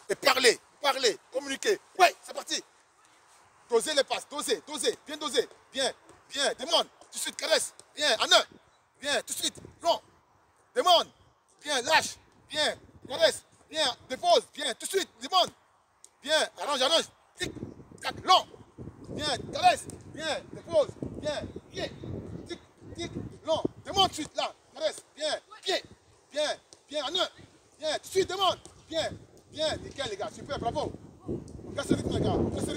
Et parler, communiquer. Ouais, c'est parti. Doser les passes, doser, bien doser. Bien, demande, tout de suite, caresse. Bien, en un. Bien, tout de suite, long. Demande. Bien, lâche. Bien, caresse. Bien, dépose. Bien, tout de suite, demande. Bien, arrange. Tic, tac, long. Bien, caresse. Bien, dépose. Bien, pied. Tic, long. Demande tout de suite, là. Caresse. Bien, pied. Bien, en un. Bien, tout de suite, demande. Bien, nickel, les gars. Super, bravo. On casse le rythme, les gars. On casse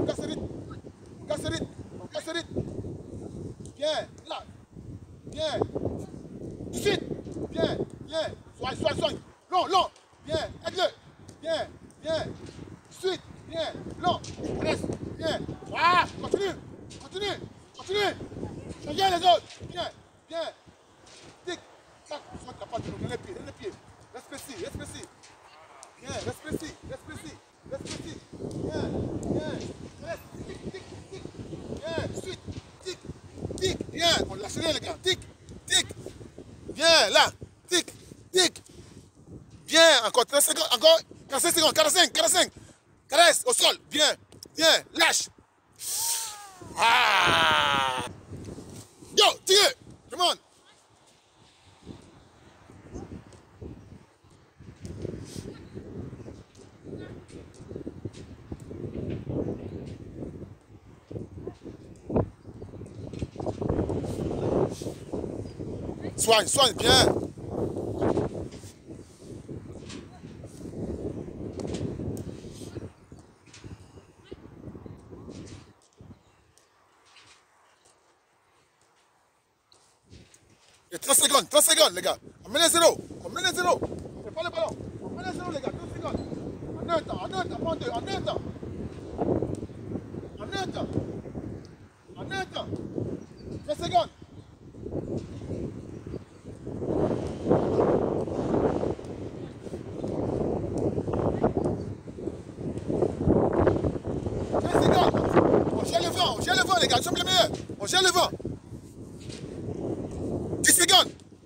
le rythme. Bien, là. Bien. Tout de suite. Bien. Soigne. Long. Bien, aide-le. Bien. Tout de suite. Bien, long. Reste. Bien. Ah, continue. Changez les autres. Bien. Tic, tac. Soigne la patte. Donne les pieds. Reste précis. Bien, reste précis. Bien. Reste. Tic. Bien, tout de suite. Tic. Bien. On l'a serré, les gars. Tic. Bien, là. Tic. Bien, encore 30 secondes. Encore 45 secondes. 45. Caresse au sol. Bien. Lâche. Ah. Yo, tire. Come on. Soigne, bien. Et 30 secondes, les gars. On met les zéros. On fait pas le ballon. On met les zéros, les gars. 30 secondes. En un temps, pas en deux. En un temps. 30 secondes. On gère le vent, les gars. Nous sommes les meilleurs. On gère le vent. 10 secondes.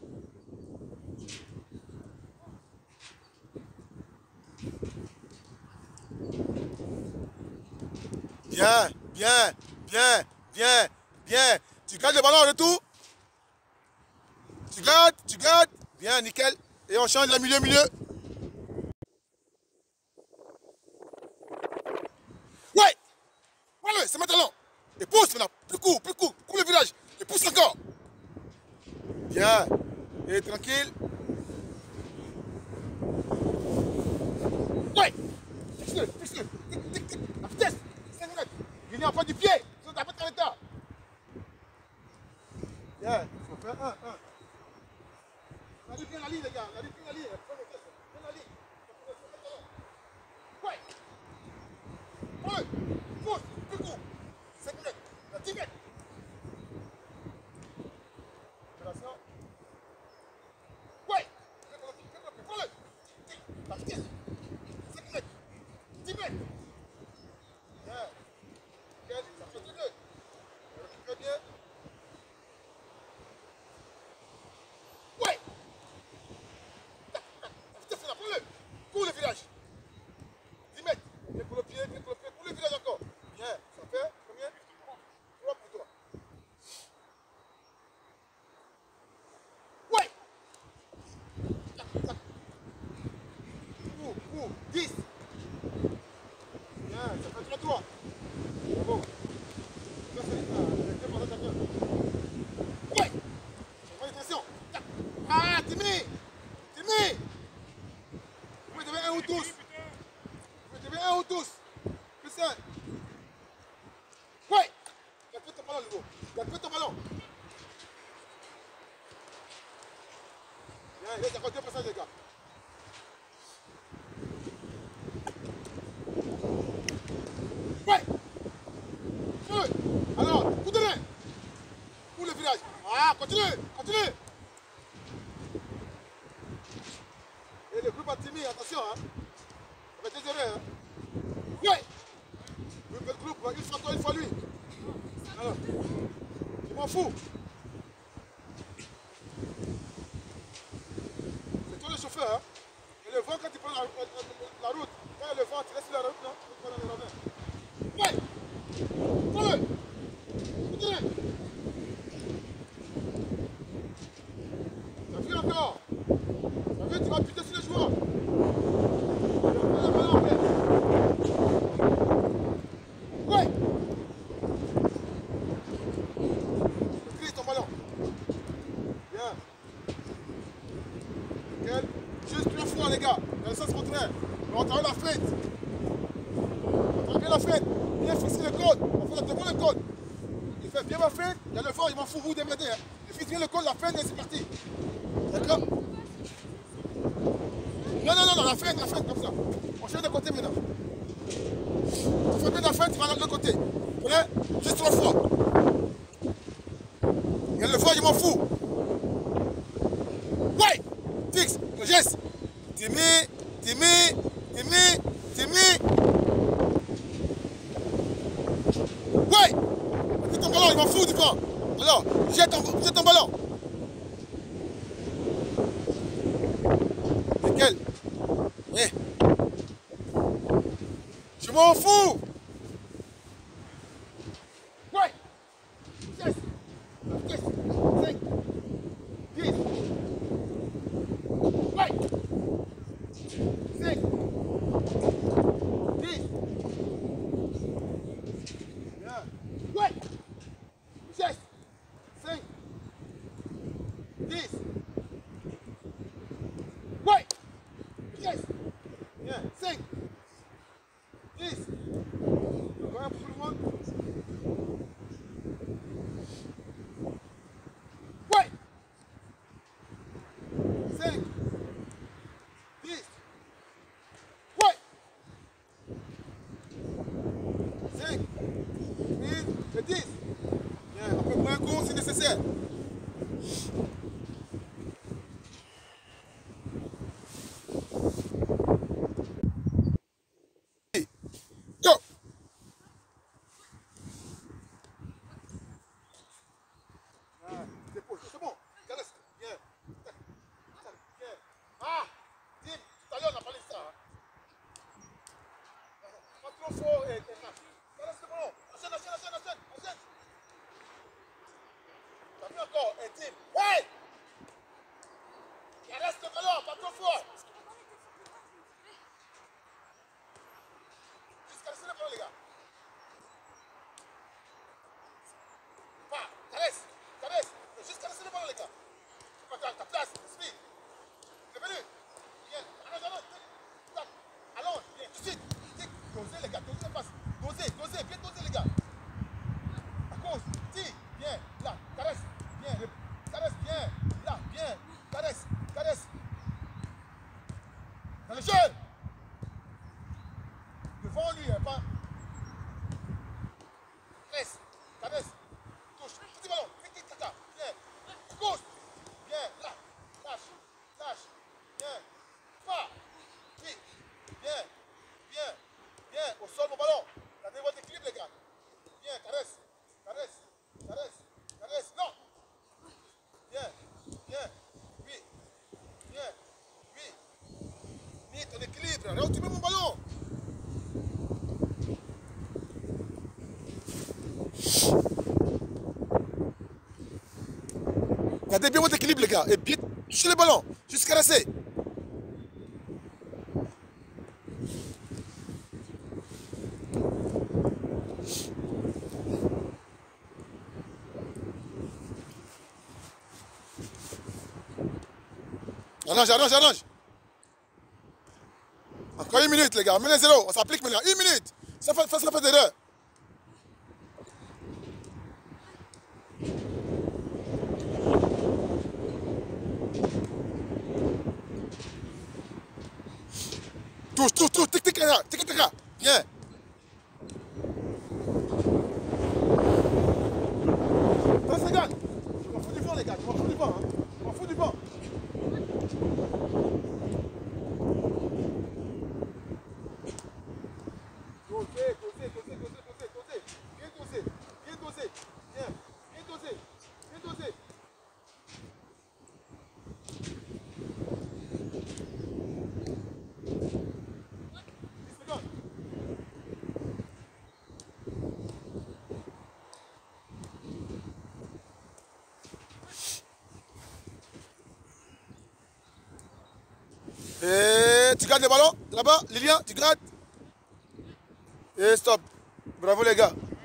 Bien. Tu gardes le ballon en retour. Tu gardes. Bien, nickel. Et on change le milieu. Ouais. Voilà, c'est maintenant. Et pousse maintenant. Plus court. Cours le virage. Et pousse encore. Bien. Et tranquille. Ouais. Pousse-le. Tic. La vitesse. 5 minutes. Il est en point du pied. Sinon, t'as pas de l'état. Bien. Il faut faire 1. Regardez bien la ligne, les gars. Bien la ligne. Ouais. Pousse. Plus court. 5 minutes. 10 mètres. Ouais. La vitesse. 5 mètres. 10 mètres. Bien. Nickel. Ça fait 2. Très bien. Ouais. La vitesse, c'est là. Pour le virage. 10 mètres. Bien pour le pied. Pour le virage encore. Bien. Ça fait combien? 3 pour toi. Ouais. 10. Bien, ça fait 3 tours. Bravo. Ça, c'est ouais. Attention. Ah, Timmy. Vous devez un ou tous. Plus un. Ouais. Garde ton ballon, Hugo. Garde ton ballon. Bien, il reste encore 2 passages, les gars. Ouais. Alors, coup de main. Pour le virage. Ah, continue. Et le groupe a Timmy, attention, hein. Avec des erreurs, hein. Ouais. Le groupe, une fois toi, une fois lui. Alors, je m'en fous. C'est toi le chauffeur, hein. Et le vent, quand tu prends la route, quand le vent, tu restes sur la route, non? Tu vas dans le ravin. Ouais! Prends-le! Continue! T'as vu encore? T'as vu, tu vas buter sur les joueurs! Prends le ballon en fait! Ouais! Grise ton ballon! Bien! Nickel! Juste 3 fois les gars, dans le sens contraire. On travaille la fête. On travaille bien la fête. Bien fixer le code. On fait devant le code. Il fait bien ma fête. Il y a le fort, il m'en fout vous démerdez. Hein. Il fixe bien le code, la fête et c'est parti. D'accord? Non, la fête comme ça. On change de côté maintenant. Tu fais bien la fête, tu vas de l'autre côté. Vous voyez? Juste 3 fois. Il y a le fort, il m'en fout. Ouais! Fixe, le geste. Timé. Ouais! Mets ton ballon, il m'en fout du vent. Alors, jette ton ballon. Nickel. Ouais. Je m'en fous. Ouais! Yes! Yes! 5, 10. Ouais! 5, 10. Bien. Ouais! 6, 5, 10. Ouais! 10. Bien. 5, 10. Encore un pour tout le monde. Ouais! 5, 10. Ouais! 5, 8 et 10. Bien, à peu près un coup si nécessaire. Go! Dépose, c'est bon. Caresse. Bien. Bien. Ah! Tim, tout à l'heure on a parlé de ça. Hein. Pas trop fort et marche. Caresse le ballon. Enchaîne. T'as vu encore? Et Tim. Ouais! Caresse le ballon, pas trop fort. Juste caresser le ballon, les gars. Pas, caresse. Juste caresser le ballon, les gars. Ta place, speed. C'est venu. Bien. Allons. Tac. Allons. Bien. Tout de suite. Dosez, les gars. Dosez les passes. Dosez. Bien dosez, les gars. À cause. Tire. Bien. Là. Caresse. Bien. Caresse. Bien. Là. Bien. Caresse. Dans le jeu. Devant lui. Hein, pas. Caresse. Touche. Petit ballon. Tic-tac. Bien. Gauche. Bien. Là. Lâche. Bien. Pas. Vite. Bien. Au sol, mon ballon. Gardez votre équilibre, les gars. Bien. Caresse. Non. Bien. Oui. Bien. Mis ton équilibre. Retire mon ballon. Gardez bien votre équilibre, les gars. Et bien, touchez le ballon. Juste caresser. Arrange. Encore 1 minute, les gars. Menez 0. On s'applique maintenant. 1 minute. Ça fait d'erreur. Touche. Tic-tac. Bien. Dans 50. Je m'en fous du vent, les gars. Je m'en fous du vent. Dosez. Bien dosé. Bien dosé. 10 secondes. Et tu gardes le ballon. Là-bas, Lilian, tu gardes. Et stop. Bravo les gars.